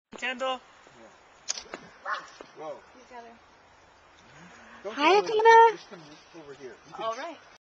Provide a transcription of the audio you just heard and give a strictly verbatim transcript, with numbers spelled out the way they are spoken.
Candle. Whoa. Together. Don't Hi, go in. Athena. Just come over here. You can All right.